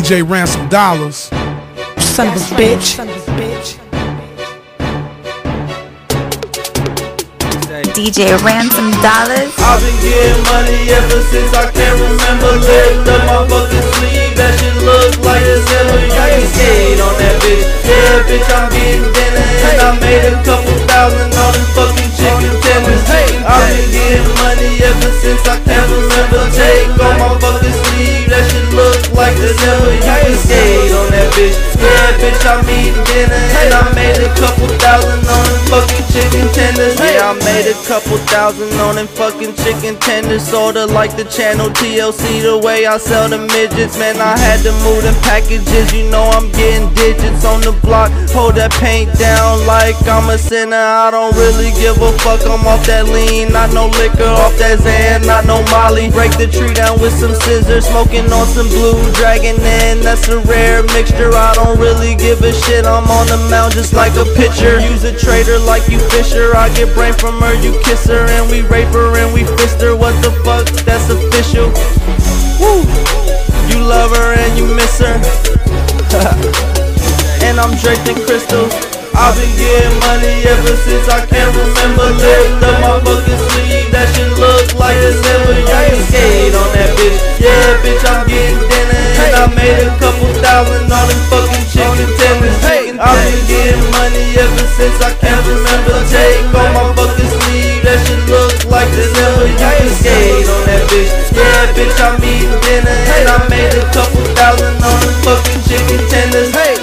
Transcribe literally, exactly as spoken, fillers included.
J Ransom Dollars. Son of a bitch. D J Ransom Dollars. I've been getting money ever since I can't remember. Lift up my fucking sleeve, that shit look like December. You can skate on that bitch. Yeah, bitch, I'm getting dinner, and I made a couple thousand on them fucking chicken tenders. I've been getting money ever since I can't remember. Take on my fucking sleeve, that shit look like December. You can skate on that bitch. Yeah, bitch, I'm eating dinner, and I made a couple thousand on them fucking chicken tenders. Yeah, I made a couple thousand on them fucking chicken tenders. Sorta like the channel T L C, the way I sell the midgets. Man, I had to move them packages. You know I'm getting digits on the block. Hold that paint down like I'm a sinner. I don't really give a fuck. I'm off that lean, not no liquor. Off that Zan, not no Molly. Break the tree down with some scissors. Smoking on some blue dragon, and that's a rare mixture. I don't really give a shit. I'm on the mound just like a pitcher. Use a trader like you Fisher. I get brain from her, you kiss her, and we rape her and we fist her. What the fuck? That's official. Woo! You love her and you miss her. And I'm draped in crystals. I've been getting money ever since I can't remember. Lift up my fucking sleeve, that shit look like December. You can skate on that bitch. Yeah, bitch, I'm getting dinner, and I made a couple thousand on them fucking chicken tenders. I've been getting money ever since I can't remember. Take on my fucking sleeve, that shit look like December. You can skate on that bitch. Yeah, bitch, I'm eating dinner, and I made a couple thousand on them fucking chicken tenders.